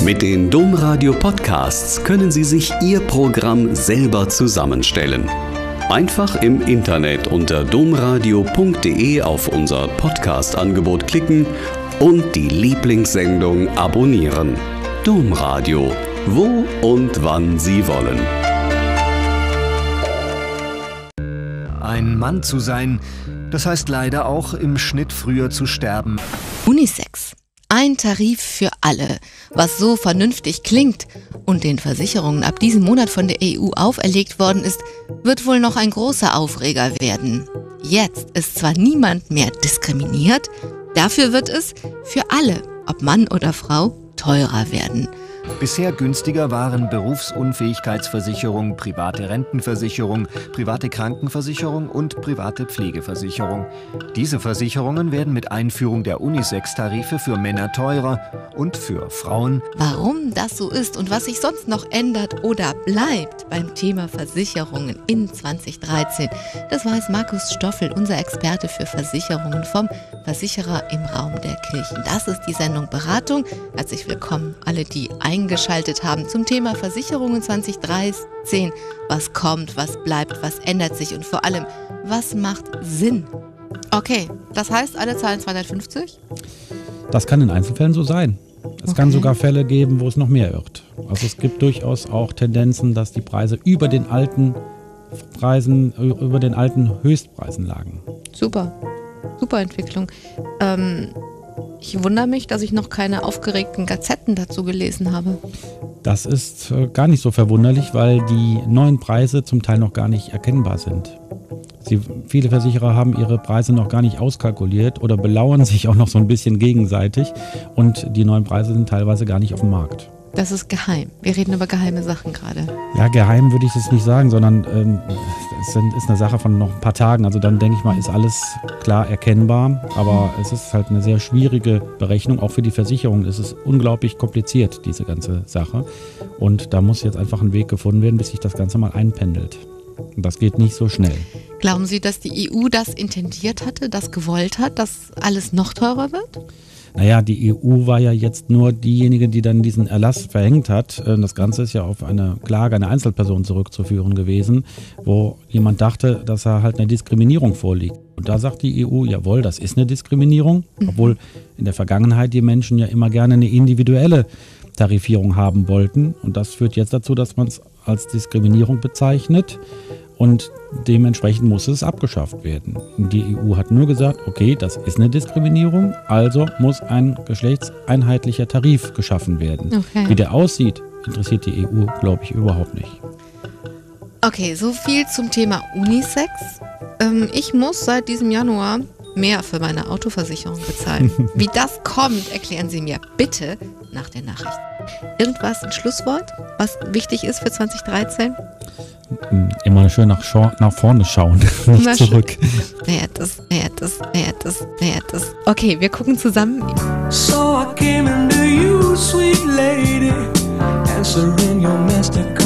Mit den Domradio Podcasts können Sie sich Ihr Programm selber zusammenstellen. Einfach im Internet unter domradio.de auf unser Podcast-Angebot klicken und die Lieblingssendung abonnieren. Domradio, wo und wann Sie wollen. Ein Mann zu sein, das heißt leider auch im Schnitt früher zu sterben. Unisex. Ein Tarif für alle, was so vernünftig klingt und den Versicherungen ab diesem Monat von der EU auferlegt worden ist, wird wohl noch ein großer Aufreger werden. Jetzt ist zwar niemand mehr diskriminiert, dafür wird es für alle, ob Mann oder Frau, teurer werden. Bisher günstiger waren Berufsunfähigkeitsversicherung, private Rentenversicherung, private Krankenversicherung und private Pflegeversicherung. Diese Versicherungen werden mit Einführung der Unisex-Tarife für Männer teurer und für Frauen. Warum das so ist und was sich sonst noch ändert oder bleibt beim Thema Versicherungen in 2013, das weiß Markus Stoffel, unser Experte für Versicherungen vom Versicherer im Raum der Kirchen. Das ist die Sendung Beratung. Herzlich willkommen alle, die eingeschaltet haben zum Thema Versicherungen 2013. Was kommt, was bleibt, was ändert sich und vor allem, was macht Sinn? Okay, das heißt, alle zahlen 250? Das kann in Einzelfällen so sein. Es kann sogar Fälle geben, wo es noch mehr wird. Also es gibt durchaus auch Tendenzen, dass die Preise über den alten Höchstpreisen lagen. Super Entwicklung. Ich wundere mich, dass ich noch keine aufgeregten Gazetten dazu gelesen habe. Das ist gar nicht so verwunderlich, weil die neuen Preise zum Teil noch gar nicht erkennbar sind. Viele Versicherer haben ihre Preise noch gar nicht auskalkuliert oder belauern sich auch noch so ein bisschen gegenseitig und die neuen Preise sind teilweise gar nicht auf dem Markt. Das ist geheim. Wir reden über geheime Sachen gerade. Ja, geheim würde ich das nicht sagen, sondern es ist eine Sache von noch ein paar Tagen. Also dann denke ich mal, ist alles klar erkennbar. Aber es ist halt eine sehr schwierige Berechnung. Auch für die Versicherung ist es unglaublich kompliziert, diese ganze Sache. Und da muss jetzt einfach ein Weg gefunden werden, bis sich das Ganze mal einpendelt. Und das geht nicht so schnell. Glauben Sie, dass die EU das intendiert hatte, das gewollt hat, dass alles noch teurer wird? Naja, die EU war ja jetzt nur diejenige, die dann diesen Erlass verhängt hat. Das Ganze ist ja auf eine Klage einer Einzelperson zurückzuführen gewesen, wo jemand dachte, dass da halt eine Diskriminierung vorliegt. Und da sagt die EU, jawohl, das ist eine Diskriminierung, obwohl in der Vergangenheit die Menschen ja immer gerne eine individuelle Tarifierung haben wollten. Und das führt jetzt dazu, dass man es als Diskriminierung bezeichnet. Und dementsprechend muss es abgeschafft werden. Die EU hat nur gesagt, okay, das ist eine Diskriminierung, also muss ein geschlechtseinheitlicher Tarif geschaffen werden. Okay. Wie der aussieht, interessiert die EU, glaube ich, überhaupt nicht. Okay, so viel zum Thema Unisex. Ich muss seit diesem Januar mehr für meine Autoversicherung bezahlen. Wie das kommt, erklären Sie mir bitte nach der Nachricht. Irgendwas, ein Schlusswort, was wichtig ist für 2013? Immer schön nach vorne schauen, nicht zurück. Okay, wir gucken zusammen. So I came into you, sweet lady, answering your master call.